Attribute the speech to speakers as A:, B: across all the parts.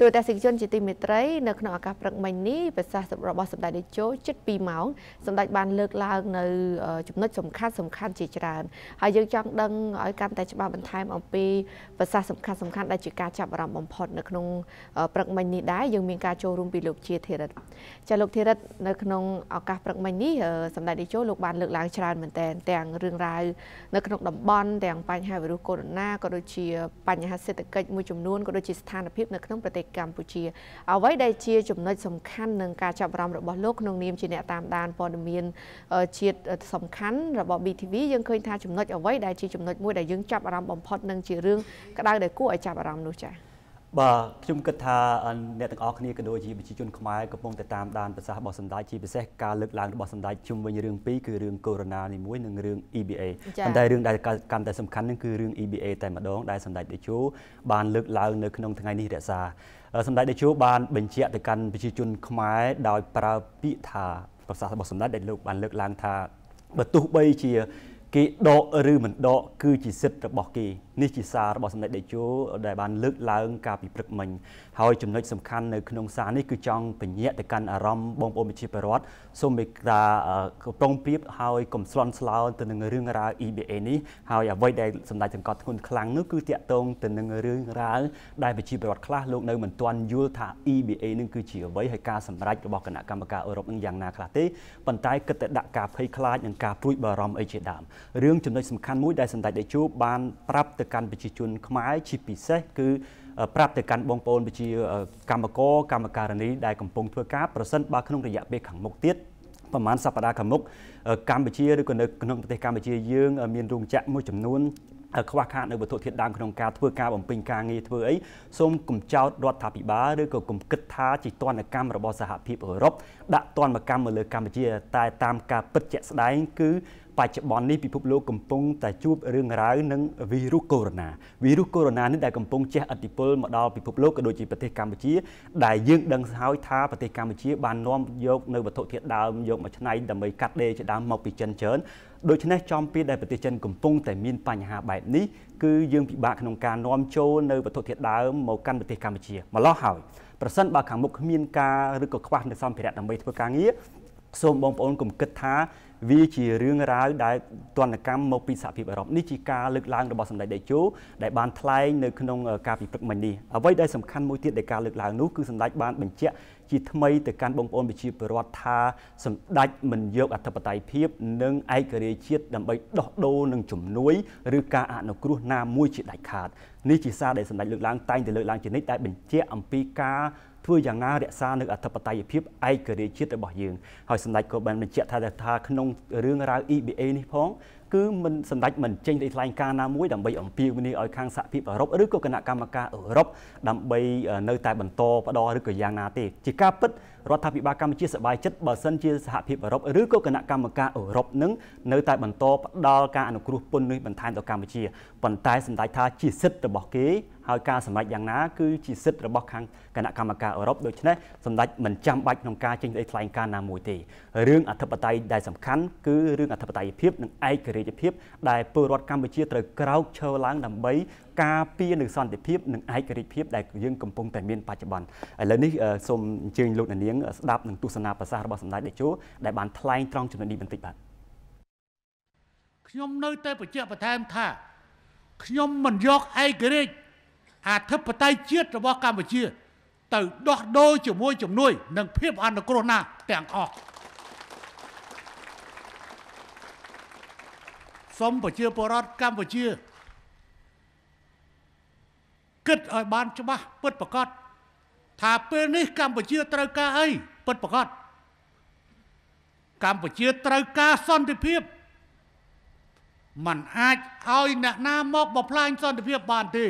A: Rồi ta sẽ chọn chỉ tìm một trái nơi nó cả phần mình ní và sa sập robot sập đại để chỗ chất pi máu sập đại bàn lược là nơi chụp nốt sầm khăn chỉ tràn hay dương trong đăng ở căn tại ba bên thái ông pi và sa sầm khăn đại chỉ ca chạm vào bom phật nơiក្នុងphần mình ní đá dương miền ca châu rung bị lục chia thiệtจะลูกที่รัฐในขนมอากาศประมาณนี้สำหรับดิโจลูกบานเลือกล้างชราเหมือนแต่งเรื่องรายในขนมดำบอลแต่งปัญหาวิรุโคโรนาก็โดยเฉพาะปัญหาเศรษฐกิจมวยจุ่มนุ่นก็โดยเฉพาะสถานพิบในขนมประเทศกัมพูชีเอาไว้ได้เชียจุ่มน้อยสำคัญหนึ่งการจับรำระบบโลกขนมนิมจีเนตามดานปอดเมียนเชียสำคัญระบบบีทีวียังเคยทาจุ่มน้อยเอาไว้ได้เชียจุ่มน้อยมวยได้ยังจับรำบอมพอดหนึ่งเชียเรื่องก็ได้ได้กู้ไอจับรำนู้จ้ะ
B: บ่ខ្ញុំគិតថាអ្នកទាំងអស់គ្នាក៏ដូចជាប្រជាជនខ្មែរកំពុងតែតាមដានប្រសាសន៍របស់សម្ដេចជាពិសេសការលើកឡើងរបស់សម្ដេចជុំវិញរឿងពីរគឺរឿងកូវីដ -19 មួយនិងរឿង EBA ប៉ុន្តែរឿងដែលកាន់តែសំខាន់នឹងគឺរឿង EBA តែម្ដងដែលសម្ដេចតេជោបានលើកឡើងនៅក្នុងថ្ងៃនេះរក្សាសម្ដេចតេជោបានបញ្ជាក់ទៅកាន់ប្រជាជនខ្មែរដោយប្រើពាក្យថាប្រសាសន៍របស់សម្ដេចដែលលោកបានលើកឡើងថាបើទោះបីជាគេដកឬមិនដកគឺជាសិទ្ធិរបស់គេនេះជាសាររបស់សម្ដេចតេជោដែលបានលើកឡើងកាលពីព្រឹកមិញហើយចំណុចសំខាន់នៅក្នុងសារនេះគឺចង់ពញ្ញាក់ទៅកាន់អារម្មណ៍បងប្អូនប្រជាពលរដ្ឋសូមមេត្តាប្រុងប្រៀបហើយកុំស្លន់ស្លោទៅនឹងរឿងរ៉ាវ EBA នេះហើយអ្វីដែលសម្ដេចសង្កត់ធ្ងន់ខ្លាំងនោះគឺតាក់ទងទៅនឹងរឿងរ៉ាវដែលប្រជាពលរដ្ឋខ្លះលោកនៅមិនទាន់យល់ថា EBA នឹងគឺជាអ្វីហើយការសម្រេចរបស់គណៈកម្មការអឺរ៉ុបនឹងយ៉ាងណាខ្លះទេប៉ុន្តែគិតតែដាក់ការភ័យខ្លាចនិងការព្រួយបារម្ភអីជាដើមរឿងចំណុចសំខាន់មួយដែលសម្ដេចតេជោបានប្រាប់ទៅកាន់ប្រជាជនខ្មែរជាពិសេសគឺប្រាប់ទៅកាន់បងប្អូនប្រជាកម្មករកម្មការិនីដែលកំពុងធ្វើការប្រសិនបើក្នុងរយៈពេលខាងមុខទៀតប្រហែលសប្តាហ៍ខាងមុខកម្ពុជាឬក៏នៅក្នុងប្រទេសកម្ពុជាយើងមានរោងចក្រមួយចំនួនខ្វះខាតនៅវត្ថុធាតុដើមក្នុងការធ្វើការបំពេញការងារធ្វើអីសូមកុំចោទរដ្ឋាភិបាលឬក៏កុំគិតថាជាទណ្ឌកម្មរបស់សហភាពអឺរ៉ុបដាក់ទណ្ឌកម្មមកលើកម្ពុជាតែតាមការពិតជាក់ស្ដែងគឺបច្ចុប្បន្ននេះពិភពលោកកំពុងតែជួបរឿងរ៉ាវនឹងវីរុសកូវីដ -19 នេះដែលកំពុងជះឥទ្ធិពលមកដល់ពិភពលោកក៏ដូចជាប្រទេសកម្ពុជាដែលយើងដឹងហើយថាប្រទេសកម្ពុជាបាននាំយកនៅវត្ថុធាតុដើមយកមកច្នៃដើម្បីកាត់ដេរជាដើមមកពីចិនច្រើនដូច្នេះចំពេលដែលប្រទេសចិនកំពុងតែមានបញ្ហាបែបនេះគឺយើងពិបាកក្នុងការនាំចូលនៅវត្ថុធាតុដើមមកកាន់ប្រទេសកម្ពុជាម្ល៉េះហើយប្រសិនបើខាងមុខគ្មានការឬក៏ខ្វះនៅសម្ភារៈដើម្បីធ្វើការងារសូមបងប្អូនកុំគិតថាវាជារឿងរ៉ាវដែលទណ្ឌកម្មមកពីសហភាពអឺរ៉ុបនេះជាការលើកឡើងរបស់សម្ដេចតេជោដែលបានថ្លែងនៅក្នុងការពិព្រឹកមិញនេះអ្វីដែលសំខាន់មួយទៀតដែលការលើកឡើងនោះគឺសម្ដេចបានបញ្ជាក់ជាថ្មីទៅកាន់បងប្អូនប្រជាពលរដ្ឋថាសម្ដេចមិនយកអធិបតេយ្យភាពនិងឯករាជ្យជាតិដើម្បីដោះដូរនឹងជំនួយឬការអនុគ្រោះណាមួយជាដាច់ខាតនេះជាសារដែលសម្ដេចលើកឡើងតែងតែលើកឡើងជានិច្ចដែលបញ្ជាក់អំពីការធ្វើយ៉ាងណារក្សានៅអធិបតេយ្យភាពឯករាជ្យជាតិរបស់យើងហើយសម្ដេចក៏បានបញ្ជាក់ថាក្នុងរឿងរ៉ាវ EBA នេះផងគឺមិនសម្ដេចមិនចេញទៅថ្លែងការណ៍ណាមួយដើម្បីអំពាវនាវឲ្យខាងសហភាពអឺរ៉ុបឬក៏គណៈកម្មការអឺរ៉ុបដើម្បីនៅតែបន្តផ្ដល់ឬក៏យ៉ាងណាទេជាការពិតរដ្ឋាភិបាលកម្ពុជាសប្បាយចិត្តបើសិនជាសហភាពអឺរ៉ុបឬក៏គណៈកម្មការអឺរ៉ុបនឹងនៅតែបន្តផ្ដល់ការអនុគ្រោះពន្ធនេះបន្ថែមដល់កម្ពុជាប៉ុន្តែសម្ដេចថាជាសិទ្ធិរបស់គេហើយការសម្រេចយ៉ាងណាគឺជាសិទ្ធិរបស់ខាងគណៈកម្មការអឺរ៉ុបដូច្នេះសម្ដេចមិនចាំបាច់ក្នុងការចេញទៅថ្លែងការណ៍ណាមួយទេរឿងអធិបតេយ្យដែលសំខាន់គឺរឿងអធិបតេយ្យភាពនិងឯករាជ្យភាពដែលពលរដ្ឋកម្ពុជាត្រូវក្រោកឈរឡើងដើម្បីការពារនូវសន្តិភាពនិងឯករាជ្យភាពដែលយើងកំពុងតែមានបច្ចុប្បន្នឥឡូវនេះសូមអញ្ជើញលោកនាងស្ដាប់នឹងទស្សនាប្រសាសន៍របស់សម្ដេចតេជោដែលបានថ្លែងត្រង់ចំណុចនេះបន្តិចបាទ
C: ខ្ញុំនៅតែបញ្ជាក់បន្ថែមថាខ្ញុំមិនយកឯករាជ្យអធិបតេយ្យជាតិរបស់កម្ពុជាទៅដោះដូរជាមួយជំនួយនិងភាពអនុគ្រោះណាទាំងអស់សូមប្រជាពលរដ្ឋកម្ពុជាគិតឲ្យបានច្បាស់ពិតប្រាកដថាពេលនេះកម្ពុជាត្រូវការអីពិតប្រាកដកម្ពុជាត្រូវការសន្តិភាពมันអាចឲ្យអ្នកណាមកបំផ្លាញសន្តិភាពបានទេ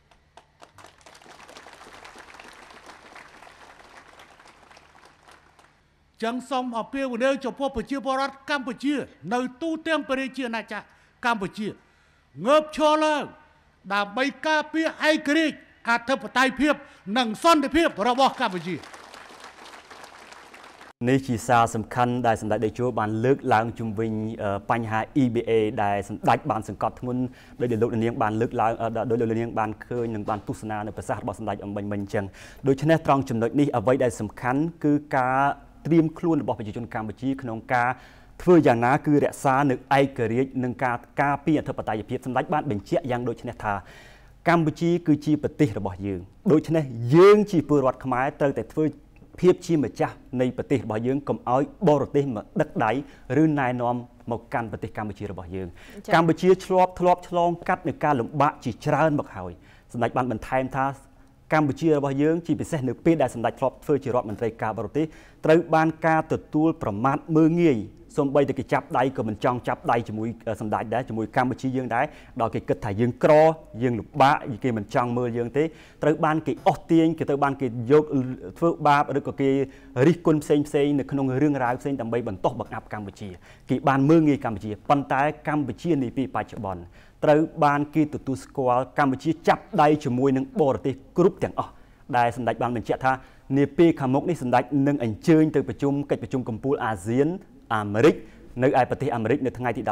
C: ចឹងសូមអពាវនាវចំពោះប្រជាពលរដ្ឋកម្ពុជានៅទូទាំងប្រជាណាចក្រកម្ពុជាងើបឈរឡើងដើម្បីការពារឯករាជ្យអធិបតេយ្យភាពនិងសន្តិភាពរបស់កម្ពុជា
B: នេះជាសារសំខាន់ដែលសម្ដេចតេជោបានលើកឡើងជុំវិញបញ្ហា EBA ដែលសម្ដេចបានសង្កត់ធ្ងន់ដោយលោកនាងបានលើកឡើងដោយលោកនាងបានឃើញនិងបានទស្សនានៅប្រសាសន៍របស់សម្ដេចអំបញ្ញមិញអញ្ចឹងដូច្នេះត្រង់ចំណុចនេះអ្វីដែលសំខាន់គឺការត្រៀមខ្លួនរបស់ប្រជាជនកម្ពុជាក្នុងការធ្វើយ៉ាងណាគឺរក្សានៅឯករាជ្យនិងការការពារអធិបតេយ្យភាពសម្ដេចបានបញ្ជាក់យ៉ាងដូចនេះថាកម្ពុជាគឺជាប្រទេសរបស់យើងដូច្នេះយើងជាពលរដ្ឋខ្មែរត្រូវតែធ្វើភាពជាម្ចាស់នៃប្រទេសរបស់យើងកុំឲ្យបរទេសមកដឹកដៃឬណែនាំមកកាន់ប្រទេសកម្ពុជារបស់យើងកម្ពុជាធ្លាប់ឆ្លងកាត់នឹងការលំបាកជាច្រើនមកហើយសម្ដេចបានបន្ថែមថាកម្ពុជារបស់យើងជាពិសេសនៅពេលដែលសម្ដេចធ្លាប់ធ្វើជារដ្ឋមន្ត្រីការបរទេសត្រូវបានការទទួលប្រមាថមើលងាយសូម្បីតែគេចាប់ដៃក៏មិនចង់ចាប់ដៃជាមួយសម្ដេចដែរជាមួយកម្ពុជាយើងដែរដល់គេគិតថាយើងក្រយើងលំបាកគេមិនចង់មើលយើងទេត្រូវបានគេអស់ទាញគេត្រូវបានគេយកធ្វើបាបឬក៏គេរិះគន់ផ្សេងនៅក្នុងរឿងរ៉ាវផ្សេងដើម្បីបន្តបង្អាប់កម្ពុជាគេបានមើលងាយកម្ពុជាប៉ុន្តែកម្ពុជានាពេលបច្ចុប្បន្នត្រូវបានគេទទួលស្គាល់កម្ពុជាចាប់ដៃជាមួយនឹងបរទេសគ្រប់ទាំងអស់ដែលសម្ដេចបានបញ្ជាក់ថានាពេលខាងមុខនេះសម្ដេចនឹងអញ្ជើញទៅប្រជុំកិច្ចប្រជុំកំពូលអាស៊ានអាមេរិកនៅឯប្រទេសអាមេរិកនៅថ្ងៃទី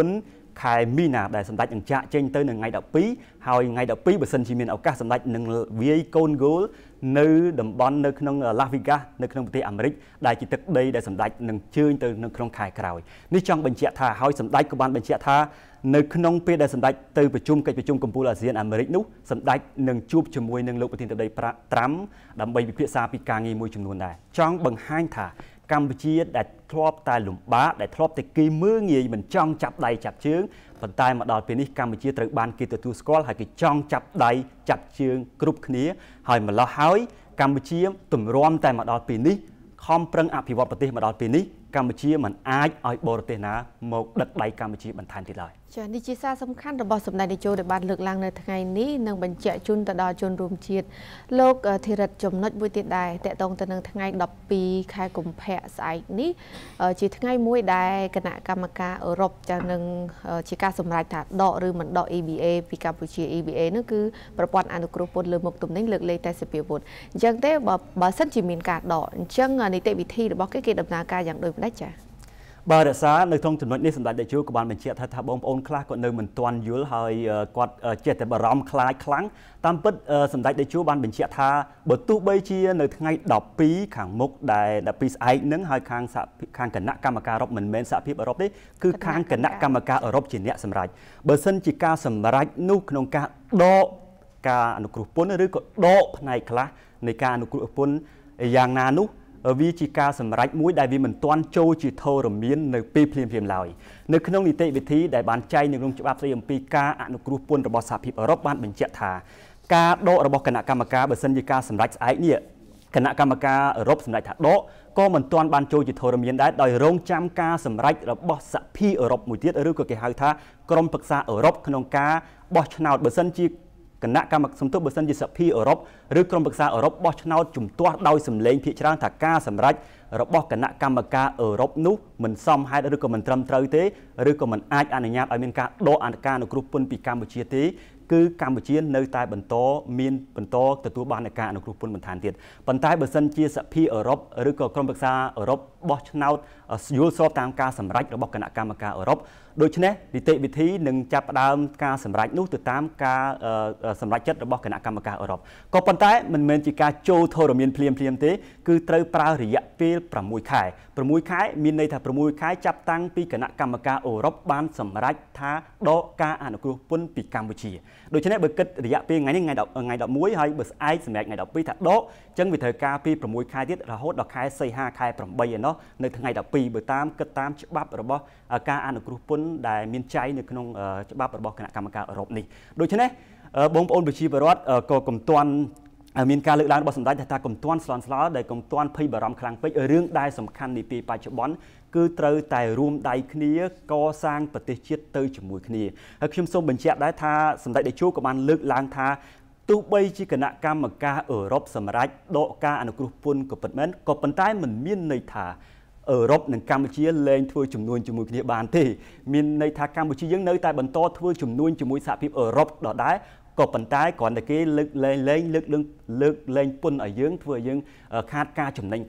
B: 14ខែមីនាដែលសម្ដេចនឹងចាក់ចេញទៅនៅថ្ងៃ12ហើយថ្ងៃ12បើសិនជាមានឱកាសសម្ដេចនឹងវាយកូនហ្គោលនៅតំបន់នៅក្នុង Las Vegas នៅក្នុងប្រទេសអាមេរិកដែលជាទឹកដីដែលសម្ដេចនឹងជើញទៅនៅក្នុងខែក្រោយនេះចង់បញ្ជាក់ថាហើយសម្ដេចក៏បានបញ្ជាក់ថានៅក្នុងពេលដែលសម្ដេចទៅប្រជុំកិច្ចប្រជុំកំពូលអាស៊ានអាមេរិកនោះសម្ដេចនឹងជួបជាមួយនឹងលោកប្រធានាធិបតីត្រាំដើម្បីពិភាក្សាពីការងារមួយចំនួនដែរចង់បង្ហាញថាកម្ពុជាដែលធ្លាប់តែលំបាកដែលធ្លាប់តែគេមើលងាយមិនចង់ចាប់ដៃចាប់ជើងប៉ុន្តែមកដល់ពេលនេះកម្ពុជាត្រូវបានគេទទួលស្គាល់ហើយគេចង់ចាប់ដៃចាប់ជើងគ្រប់គ្នាហើយម្ល៉េះហើយកម្ពុជាទម្រាំតែមកដល់ពេលនេះខំប្រឹងអភិវឌ្ឍប្រទេសមកដល់ពេលនេះកម្ពុជាមិនអាចឲ្យបរទេសណាមកដឹកដៃកម្ពុជាបន្ថែមទៀតឡើយ
A: ចា៎នេះជាសារសំខាន់របស់សម្ដេចតេជោដែលបានលើកឡើងនៅថ្ងៃនេះនិងបញ្ជាក់ជូនទៅដល់ជនរួមជាតិលោកធិរិទ្ធចំណុចមួយទៀតដែរតកតងទៅនឹងថ្ងៃ12ខែកុម្ភៈស្អែកនេះជាថ្ងៃមួយដែលគណៈកម្មការអឺរ៉ុបចានឹងជាការសម្រេចថាដកឬមិនដក EBA ពីកម្ពុជា EBA នោះគឺប្រព័ន្ធអនុគ្រោះពន្ធលើមុខទំនិញលើកលែងតែសភាវុធអញ្ចឹងទេបើសិនជាមានការដកអញ្ចឹងនីតិវិធីរបស់គេដំណើរការយ៉ាងដូចម្ដេចចា៎
B: បាទរក្សានៅក្នុងចំណុចនេះសម្ដេចតេជោក៏បានបញ្ជាក់ថាបងប្អូនខ្លះក៏នៅមិនទាន់យល់ហើយគាត់ចេះតែបារម្ភខ្លាចខ្លាំងតាមពិតសម្ដេចតេជោបានបញ្ជាក់ថាបើទោះបីជានៅថ្ងៃ12ខាងមុខដែល12ស្អែកនឹងហើយខាងគណៈកម្មការអឺរ៉ុបមិនមែនសហភាពអឺរ៉ុបទេគឺខាងគណៈកម្មការអឺរ៉ុបជាអ្នកសម្រេចបើសិនជាការសម្រេចនោះក្នុងការដកការអនុគ្រោះពន្ធឬក៏ដកផ្នែកខ្លះនៃការអនុគ្រោះពន្ធយ៉ាងណានោះវាជាការសម្រេចមួយដែលវាមិនទាន់ចូលជាធរមាននៅពេលភ្លាមឡើយនៅក្នុងនីតិវិធីដែលបានចែងនៅក្នុងច្បាប់ស្តីអំពីការអនុគ្រោះពន្ធរបស់សហភាពអឺរ៉ុបបានបញ្ជាក់ថាការដករបស់គណៈកម្មការបើសិនជាការសម្រេចស្អែកនេះគណៈកម្មការអឺរ៉ុបសម្រេចថាដកក៏មិនទាន់បានចូលជាធរមានដែរដោយរងចាំការសម្រេចរបស់សហភាពអឺរ៉ុបមួយទៀតឬក៏គេហៅថាក្រុមប្រឹក្សាអឺរ៉ុបក្នុងការបោះឆ្នោតបើសិនជាគណៈកម្មការសំទោសបើសិនជាសហភាពអឺរ៉ុបឬក្រុមប្រឹក្សាអឺរ៉ុបបោះឆ្នោតជំទាស់ដោយសម្លេងភាគច្រើនថាការសម្រេចរបស់គណៈកម្មការអឺរ៉ុបនោះមិនសមហេតុឬក៏មិនត្រឹមត្រូវទេឬក៏មិនអាចអនុញ្ញាតឲ្យមានការដកអនុការអនុគ្រោះពន្ធពីកម្ពុជាទេគឺកម្ពុជានៅតែបន្តទទួលបានការអនុគ្រោះពន្ធបន្ថែមទៀតប៉ុន្តែបើសិនជាសហភាពអឺរ៉ុបឬក៏ក្រុមប្រឹក្សាអឺរ៉ុបបោះឆ្នោតយល់ស្របតាមការសម្រេចរបស់គណៈកម្មការអឺរ៉ុបដូច្នេះនីតិវិធីនឹងចាប់ផ្ដើមការសម្រេចនោះទៅតាមការសម្រេចចិត្តរបស់គណៈកម្មការអឺរ៉ុបក៏ប៉ុន្តែមិនមែនជាការចូលធរមានភ្លាមទេគឺត្រូវប្រើរយៈពេល6ខែមានន័យថា6ខែចាប់តាំងពីគណៈកម្មការអឺរ៉ុបបានសម្រេចថាដកការអនុគ្រោះពន្ធពីកម្ពុជាដូច្នេះបើគិតរយៈពេលថ្ងៃនេះថ្ងៃ11ហើយបើស្អែកសម្រាប់ថ្ងៃ12ថាដកអញ្ចឹងវាត្រូវការពី6ខែទៀតរហូតដល់ខែសីហាខែ8ឯណោះនៅថ្ងៃ12បើគិតតាមច្បាប់របស់ការអនុគ្រោះពន្ធដែលមានចែងនៅក្នុងច្បាប់របស់គណៈកម្មការអឺរ៉ុបនេះដូច្នេះបងប្អូនប្រជាពលរដ្ឋក៏កុំទាន់មានការលើកឡើងរបស់សម្ដេចថាកុំទាន់ស្លន់ស្លោដែលកុំទាន់ភ័យបារម្ភខ្លាំងពេករឿងដែលសំខាន់នាពេលបច្ចុប្បន្នគឺត្រូវតែរួមដៃគ្នាកសាងប្រទេសជាតិទៅជាមួយគ្នាហើយខ្ញុំសូមបញ្ជាក់ដែរថាសម្ដេចតេជោក៏បានលើកឡើងថាទោះបីជាគណៈកម្មការអឺរ៉ុបសម្រេចដកការអនុគ្រោះពន្ធក៏ពិតមែនក៏ប៉ុន្តែមិនមានន័យថាអឺរ៉ុបនិងកម្ពុជាលែងធ្វើជំនួញជាមួយគ្នាបានទេមានន័យថាកម្ពុជាយើងនៅតែបន្តធ្វើជំនួញជាមួយសហភាពអឺរ៉ុបដដែលក៏ប៉ុន្តែគ្រាន់តែគេលើកលែងពន្ធឲ្យយើងធ្វើឲ្យយើងខាតការចំណេញខ្លះ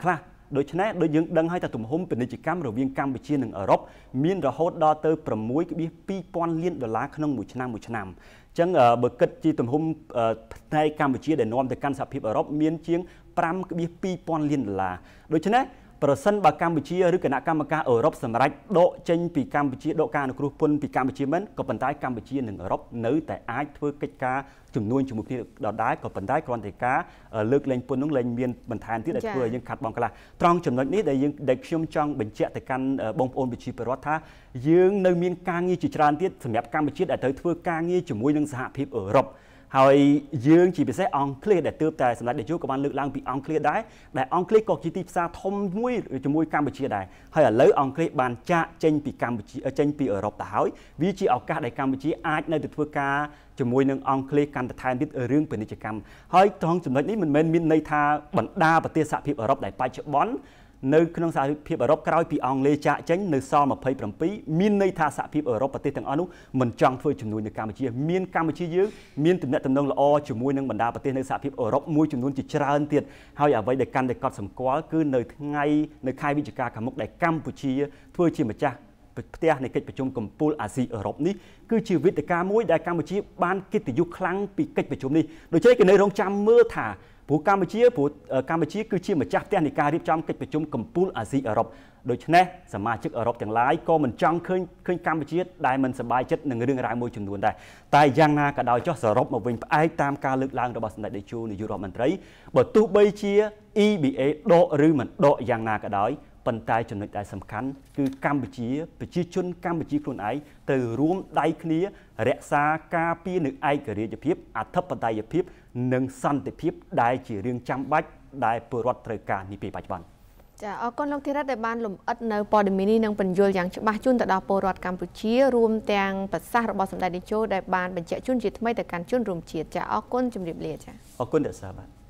B: ដូច្នេះដូចយើងដឹងហើយថាទំហំពាណិជ្ជកម្មរវាងកម្ពុជានិងអឺរ៉ុបមានរហូតដល់ទៅ$6.2 លានក្នុងមួយឆ្នាំអញ្ចឹងបើគិតជាទំហំផ្នែកកម្ពុជាដែលនាំទៅកាន់សហភាពអឺរ៉ុបមានជាង$5.2 លានដូច្នេះប្រសិនបើកម្ពុជាឬគណៈកម្មការអឺរ៉ុបសម្រាប់ដកចេញពីកម្ពុជាដកការអនុគ្រោះពន្ធពីកម្ពុជាមិនក៏ប៉ុន្តែកម្ពុជានិងអឺរ៉ុបនៅតែអាចធ្វើកិច្ចការជំនួញជាមួយគ្នាដដែលក៏ប៉ុន្តែគ្រាន់តែការលើកលែងពន្ធនោះលែងមានបន្ថែមទៀតដែលធ្វើឲ្យយើងខាត់បងខ្លះត្រង់ចំណុចនេះដែលខ្ញុំចង់បញ្ជាក់ទៅកាន់បងប្អូនប្រជាពលរដ្ឋថាយើងនៅមានការងារជាច្រើនទៀតសម្រាប់កម្ពុជាដែលត្រូវធ្វើការងារជាមួយនឹងសហភាពអឺរ៉ុបហើយយើងជាពិសេសអង់គ្លេសដែលទើបតែសម្ដេចនាយកក៏បានលើកឡើងពីអង់គ្លេសដែរដែលអង់គ្លេសក៏ជាទីផ្សារធំមួយជាមួយកម្ពុជាដែរហើយឥឡូវអង់គ្លេសបានចាកចេញពីកម្ពុជាចេញពីអឺរ៉ុបទៅហើយវាជាឱកាសដែលកម្ពុជាអាចនៅទៅធ្វើការជាមួយនឹងអង់គ្លេសកាន់តែថែមទៀតរឿងពាណិជ្ជកម្មហើយត្រង់ចំណុចនេះមិនមែនមានន័យថាបណ្ដាប្រទេសសហភាពអឺរ៉ុបដែលបច្ចុប្បន្ននៅក្នុងសហភាពអឺរ៉ុបក្រោយពីអង់គ្លេសចាកចេញនៅសល់27មានន័យថាសហភាពអឺរ៉ុបប្រទេសទាំងអស់នោះមិនចង់ធ្វើជំនួយនៅកម្ពុជាមានកម្ពុជាយើងមានទំនាក់ទំនងល្អជាមួយនឹងបណ្ដាប្រទេសនៅសហភាពអឺរ៉ុបមួយចំនួនជាច្រើនទៀតហើយអ្វីដែលកាន់តែកត់សម្គាល់គឺនៅខែវិច្ឆិកាខាងមុខដែលកម្ពុជាធ្វើជាម្ចាស់ផ្ទះនៃកិច្ចប្រជុំកំពូលអាស៊ីអឺរ៉ុបនេះគឺជាវេទិកាមួយដែលកម្ពុជាបានកិត្តិយសខ្លាំងពីកិច្ចប្រជុំនេះដូច្នេះគេនៅរងចាំមើលថាព្រោះកម្ពុជាគឺជាម្ចាស់ផ្ទះនៃការរៀបចំកិច្ចប្រជុំកំពូលអាស៊ីអឺរ៉ុបដូច្នេះសមាជិកអឺរ៉ុបទាំងឡាយក៏មិនចង់ឃើញកម្ពុជាដែលមិនសប្បាយចិត្តនឹងរឿងរ៉ាវមួយចំនួនដែរតែយ៉ាងណាក៏ដោយចុះសរុបមកវិញផ្អែកតាមការលើកឡើងរបស់សម្ដេចតេជោនាយករដ្ឋមន្ត្រីបើទោះបីជា EBA ដកឬមិនដកយ៉ាងណាក៏ដោយប៉ុន្តែចំណុចដែលសំខាន់គឺកម្ពុជាប្រជាជនកម្ពុជាខ្លួនឯងត្រូវរួមដៃគ្នារក្សាការពារនូវឯករាជ្យភាពអធិបតេយ្យភាពនិងសន្តិភាពដែលជារឿងចាំបាច់ដែលពលរដ្ឋត្រូវការនាពេលបច្ចុប្បន្ន
A: ចាអរគុណលោកធីរ៉ាដែលបានលំអិតនៅព័ត៌មាននេះនិងបញ្យល់យ៉ាងច្បាស់ជូនទៅដល់ពលរដ្ឋកម្ពុជារួមទាំងប្រសាសន៍របស់សម្ដេចតេជោដែលបានបញ្ជាក់ជូនជាថ្មីទៅកាន់ជនរួមជាតិចាអរគុណជំរាបលាចា
B: អរគុណអ្នកសាបាទ